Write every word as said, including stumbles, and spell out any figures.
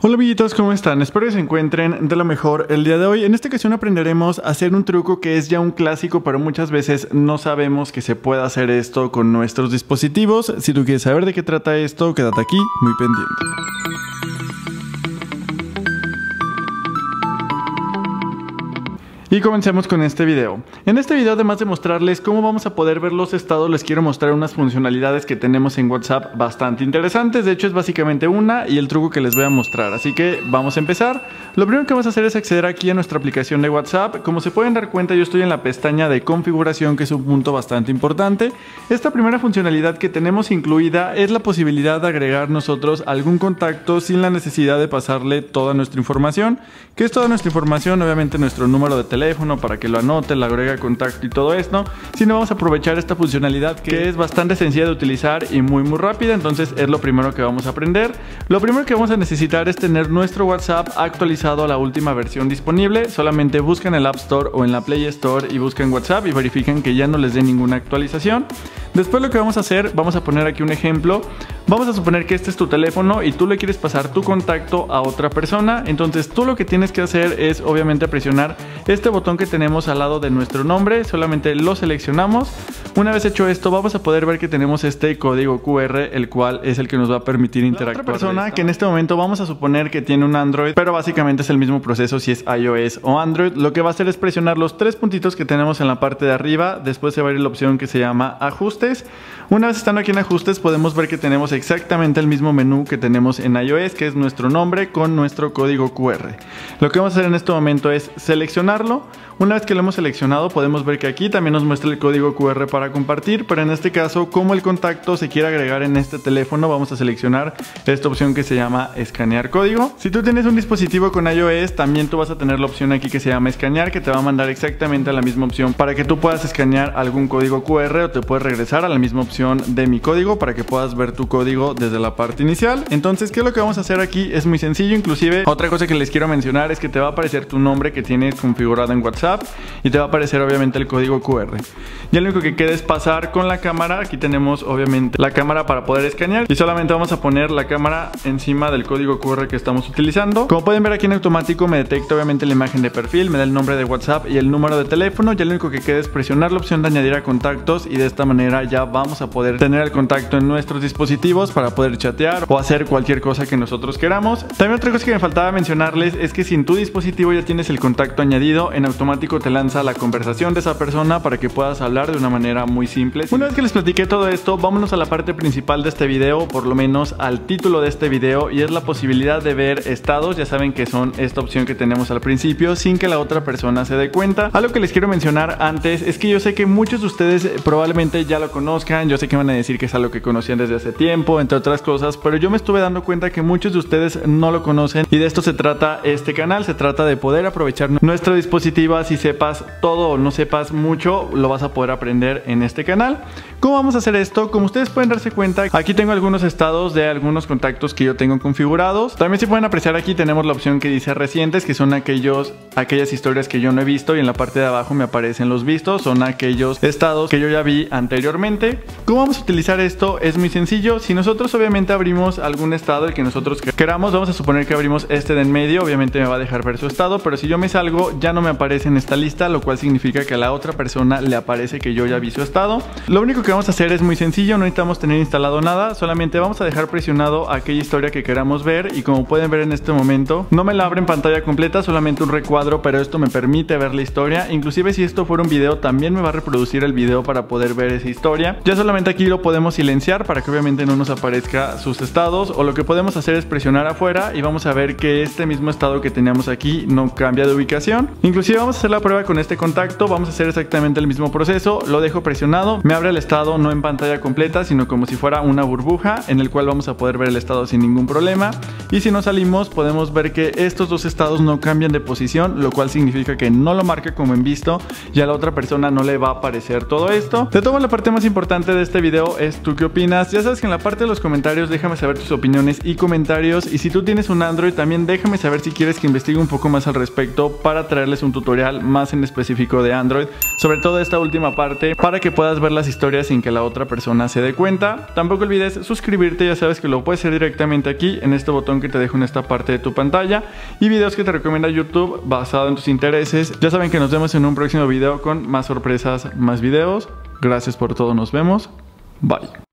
Hola amiguitos, ¿cómo están? Espero que se encuentren de lo mejor el día de hoy. En esta ocasión aprenderemos a hacer un truco que es ya un clásico, pero muchas veces no sabemos que se puede hacer esto con nuestros dispositivos. Si tú quieres saber de qué trata esto, quédate aquí muy pendiente. Y comencemos con este video. En este video, además de mostrarles cómo vamos a poder ver los estados, les quiero mostrar unas funcionalidades que tenemos en WhatsApp bastante interesantes. De hecho, es básicamente una y el truco que les voy a mostrar. Así que vamos a empezar. Lo primero que vamos a hacer es acceder aquí a nuestra aplicación de WhatsApp. Como se pueden dar cuenta, yo estoy en la pestaña de configuración, que es un punto bastante importante. Esta primera funcionalidad que tenemos incluida es la posibilidad de agregar nosotros algún contacto sin la necesidad de pasarle toda nuestra información. ¿Qué es toda nuestra información? Obviamente nuestro número de teléfono teléfono para que lo anote, le agrega contacto y todo esto, sino vamos a aprovechar esta funcionalidad que es bastante sencilla de utilizar y muy muy rápida. Entonces es lo primero que vamos a aprender. Lo primero que vamos a necesitar es tener nuestro WhatsApp actualizado a la última versión disponible. Solamente buscan en el App Store o en la Play Store y buscan WhatsApp y verifican que ya no les dé ninguna actualización. Después lo que vamos a hacer, vamos a poner aquí un ejemplo. Vamos a suponer que este es tu teléfono y tú le quieres pasar tu contacto a otra persona. Entonces tú lo que tienes que hacer es obviamente presionar este botón que tenemos al lado de nuestro nombre. Solamente lo seleccionamos. Una vez hecho esto, vamos a poder ver que tenemos este código Q R, el cual es el que nos va a permitir interactuar. La otra persona que en este momento vamos a suponer que tiene un Android, pero básicamente es el mismo proceso si es iOS o Android. Lo que va a hacer es presionar los tres puntitos que tenemos en la parte de arriba. Después se va a ir la opción que se llama Ajustes. Una vez estando aquí en Ajustes, podemos ver que tenemos exactamente el mismo menú que tenemos en iOS, que es nuestro nombre con nuestro código Q R. Lo que vamos a hacer en este momento es seleccionarlo. Una vez que lo hemos seleccionado, podemos ver que aquí también nos muestra el código Q R para compartir, pero en este caso, como el contacto se quiere agregar en este teléfono, vamos a seleccionar esta opción que se llama escanear código. Si tú tienes un dispositivo con iOS, también tú vas a tener la opción aquí que se llama escanear, que te va a mandar exactamente a la misma opción para que tú puedas escanear algún código Q R, o te puedes regresar a la misma opción de mi código para que puedas ver tu código desde la parte inicial. Entonces, ¿qué es lo que vamos a hacer aquí? Es muy sencillo. Inclusive, otra cosa que les quiero mencionar es que te va a aparecer tu nombre que tienes configurado en WhatsApp y te va a aparecer obviamente el código Q R. Ya lo único que queda es pasar con la cámara. Aquí tenemos obviamente la cámara para poder escanear y solamente vamos a poner la cámara encima del código Q R que estamos utilizando. Como pueden ver, aquí en automático me detecta obviamente la imagen de perfil, me da el nombre de WhatsApp y el número de teléfono. Ya lo único que queda es presionar la opción de añadir a contactos y de esta manera ya vamos a poder tener el contacto en nuestros dispositivos para poder chatear o hacer cualquier cosa que nosotros queramos. También otra cosa que me faltaba mencionarles es que si en tu dispositivo ya tienes el contacto añadido, en automático te lanza la conversación de esa persona para que puedas hablar de una manera muy simple. Una vez que les platiqué todo esto, vámonos a la parte principal de este video, por lo menos al título de este video, y es la posibilidad de ver estados. Ya saben que son esta opción que tenemos al principio sin que la otra persona se dé cuenta. Algo que les quiero mencionar antes es que yo sé que muchos de ustedes probablemente ya lo conozcan. Yo sé que van a decir que es algo que conocían desde hace tiempo, entre otras cosas, pero yo me estuve dando cuenta que muchos de ustedes no lo conocen y de esto se trata este canal. Se trata de poder aprovechar nuestro dispositivo. Si sepas todo o no sepas mucho, lo vas a poder aprender en este canal. ¿Cómo vamos a hacer esto? Como ustedes pueden darse cuenta, aquí tengo algunos estados de algunos contactos que yo tengo configurados. También, si pueden apreciar, aquí tenemos la opción que dice recientes, que son aquellos, aquellas historias que yo no he visto, y en la parte de abajo me aparecen los vistos, son aquellos estados que yo ya vi anteriormente. ¿Cómo vamos a utilizar esto? Es muy sencillo. Si nosotros obviamente abrimos algún estado, el que nosotros queramos, vamos a suponer que abrimos este de en medio, obviamente me va a dejar ver su estado, pero si yo me salgo ya no me aparece en esta lista, lo cual significa que a la otra persona le aparece que yo ya vi su estado. Lo único que vamos a hacer es muy sencillo, no necesitamos tener instalado nada, solamente vamos a dejar presionado aquella historia que queramos ver, y como pueden ver en este momento no me la abre en pantalla completa, solamente un recuadro, pero esto me permite ver la historia. Inclusive si esto fuera un video, también me va a reproducir el video para poder ver esa historia. Ya solamente aquí lo podemos silenciar para que obviamente no nos aparezca sus estados, o lo que podemos hacer es presionar afuera y vamos a ver que este mismo estado que teníamos aquí no cambia de ubicación. Inclusive vamos a hacer la prueba con este contacto. Vamos a hacer exactamente el mismo proceso. Lo dejo presionado, me abre el estado no en pantalla completa, sino como si fuera una burbuja, en el cual vamos a poder ver el estado sin ningún problema. Y si nos salimos, podemos ver que estos dos estados no cambian de posición, lo cual significa que no lo marca como en visto y a la otra persona no le va a aparecer todo esto. De todo, la parte más importante de este video es tú qué opinas. Ya sabes que en la parte de los comentarios déjame saber tus opiniones y comentarios, y si tú tienes un Android también déjame saber si quieres que investigue un poco más al respecto para traerles un tutorial más en específico de Android, sobre todo esta última parte, para que puedas ver las historias sin que la otra persona se dé cuenta. Tampoco olvides suscribirte, ya sabes que lo puedes hacer directamente aquí en este botón que te dejo en esta parte de tu pantalla y videos que te recomienda YouTube basado en tus intereses. Ya saben que nos vemos en un próximo video con más sorpresas, más videos. Gracias por todo, nos vemos. Bye.